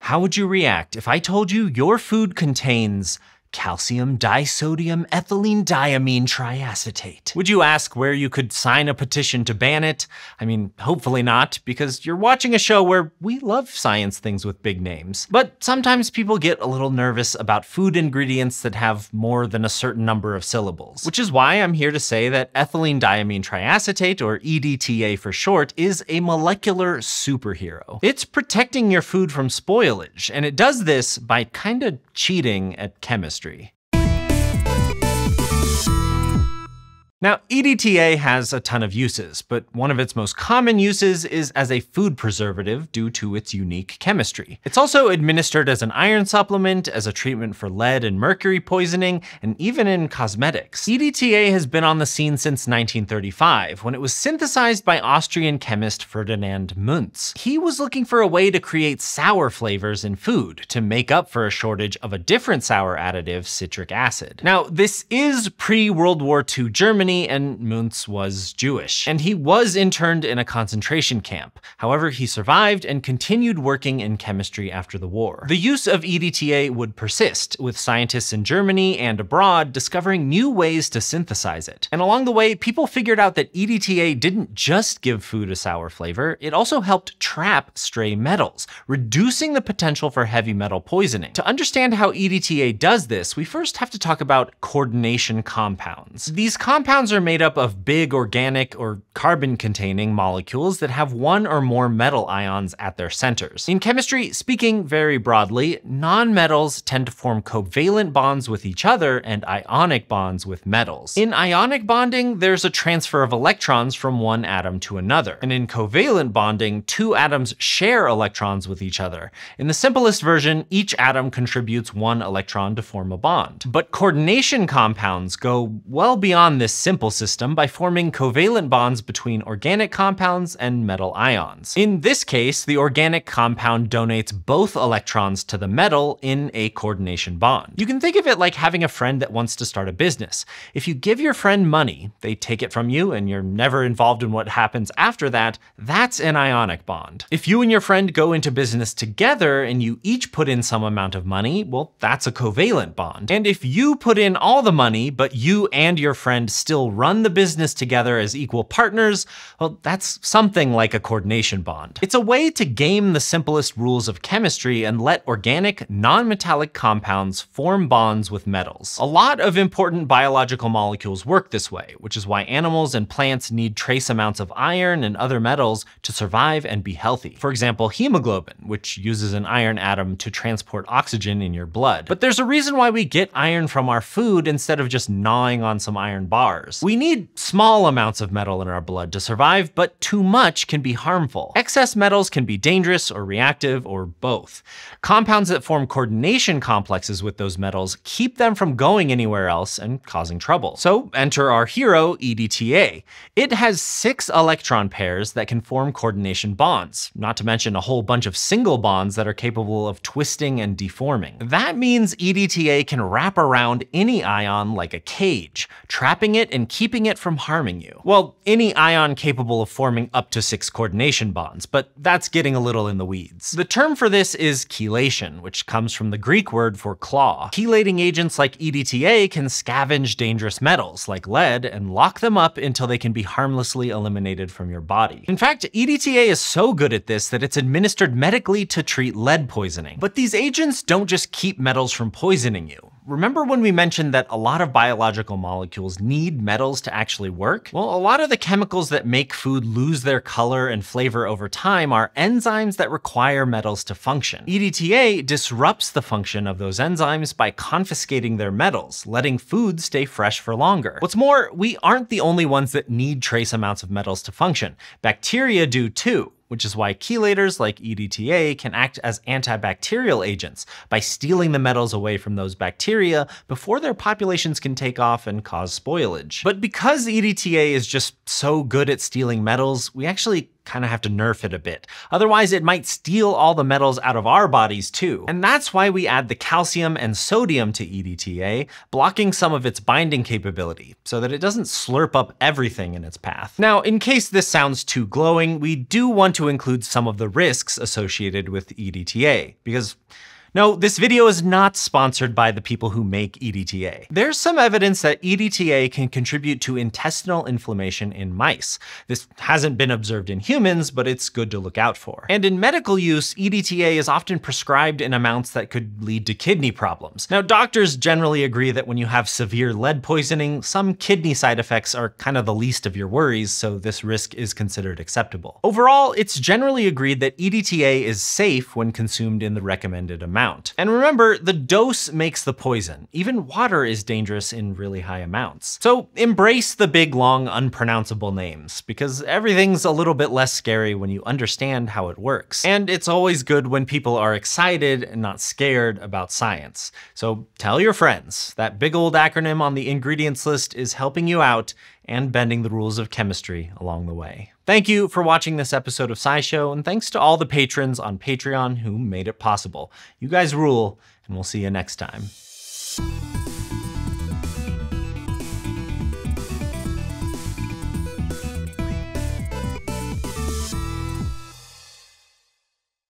How would you react if I told you your food contains calcium disodium ethylenediamene triacetate? Would you ask where you could sign a petition to ban it? I mean, hopefully not, because you're watching a show where we love science things with big names. But sometimes people get a little nervous about food ingredients that have more than a certain number of syllables, which is why I'm here to say that ethylenediamene triacetate, or EDTA for short, is a molecular superhero. It's protecting your food from spoilage, and it does this by kinda cheating at chemistry. Now, EDTA has a ton of uses, but one of its most common uses is as a food preservative due to its unique chemistry. It's also administered as an iron supplement, as a treatment for lead and mercury poisoning, and even in cosmetics. EDTA has been on the scene since 1935, when it was synthesized by Austrian chemist Ferdinand Muntz. He was looking for a way to create sour flavors in food to make up for a shortage of a different sour additive, citric acid. Now, this is pre-World War II Germany, and Muntz was Jewish, and he was interned in a concentration camp. However, he survived and continued working in chemistry after the war. The use of EDTA would persist, with scientists in Germany and abroad discovering new ways to synthesize it. And along the way, people figured out that EDTA didn't just give food a sour flavor, it also helped trap stray metals, reducing the potential for heavy metal poisoning. To understand how EDTA does this, we first have to talk about coordination compounds. These compounds are made up of big organic or carbon-containing molecules that have one or more metal ions at their centers. In chemistry, speaking very broadly, nonmetals tend to form covalent bonds with each other and ionic bonds with metals. In ionic bonding, there's a transfer of electrons from one atom to another. And in covalent bonding, two atoms share electrons with each other. In the simplest version, each atom contributes one electron to form a bond. But coordination compounds go well beyond this simple system by forming covalent bonds between organic compounds and metal ions. In this case, the organic compound donates both electrons to the metal in a coordination bond. You can think of it like having a friend that wants to start a business. If you give your friend money, they take it from you and you're never involved in what happens after that, that's an ionic bond. If you and your friend go into business together and you each put in some amount of money, well, that's a covalent bond. And if you put in all the money, but you and your friend still run the business together as equal partners, well, that's something like a coordination bond. It's a way to game the simplest rules of chemistry and let organic, non-metallic compounds form bonds with metals. A lot of important biological molecules work this way, which is why animals and plants need trace amounts of iron and other metals to survive and be healthy. For example, hemoglobin, which uses an iron atom to transport oxygen in your blood. But there's a reason why we get iron from our food instead of just gnawing on some iron bars. We need small amounts of metal in our blood to survive, but too much can be harmful. Excess metals can be dangerous or reactive or both. Compounds that form coordination complexes with those metals keep them from going anywhere else and causing trouble. So enter our hero, EDTA. It has 6 electron pairs that can form coordination bonds, not to mention a whole bunch of single bonds that are capable of twisting and deforming. That means EDTA can wrap around any ion like a cage, trapping it and keeping it from harming you. Well, any ion capable of forming up to 6 coordination bonds, but that's getting a little in the weeds. The term for this is chelation, which comes from the Greek word for claw. Chelating agents like EDTA can scavenge dangerous metals like lead and lock them up until they can be harmlessly eliminated from your body. In fact, EDTA is so good at this that it's administered medically to treat lead poisoning. But these agents don't just keep metals from poisoning you. Remember when we mentioned that a lot of biological molecules need metals to actually work? Well, a lot of the chemicals that make food lose their color and flavor over time are enzymes that require metals to function. EDTA disrupts the function of those enzymes by confiscating their metals, letting food stay fresh for longer. What's more, we aren't the only ones that need trace amounts of metals to function. Bacteria do too, which is why chelators like EDTA can act as antibacterial agents by stealing the metals away from those bacteria before their populations can take off and cause spoilage. But because EDTA is just so good at stealing metals, we actually kind of have to nerf it a bit. Otherwise, it might steal all the metals out of our bodies too. And that's why we add the calcium and sodium to EDTA, blocking some of its binding capability, so that it doesn't slurp up everything in its path. Now, in case this sounds too glowing, we do want to include some of the risks associated with EDTA, because no, this video is not sponsored by the people who make EDTA. There's some evidence that EDTA can contribute to intestinal inflammation in mice. This hasn't been observed in humans, but it's good to look out for. And in medical use, EDTA is often prescribed in amounts that could lead to kidney problems. Now, doctors generally agree that when you have severe lead poisoning, some kidney side effects are kind of the least of your worries, so this risk is considered acceptable. Overall, it's generally agreed that EDTA is safe when consumed in the recommended amount. And remember, the dose makes the poison. Even water is dangerous in really high amounts. So embrace the big, long, unpronounceable names, because everything's a little bit less scary when you understand how it works. And it's always good when people are excited and not scared about science. So tell your friends. That big old acronym on the ingredients list is helping you out and bending the rules of chemistry along the way. Thank you for watching this episode of SciShow, and thanks to all the patrons on Patreon who made it possible. You guys rule, and we'll see you next time.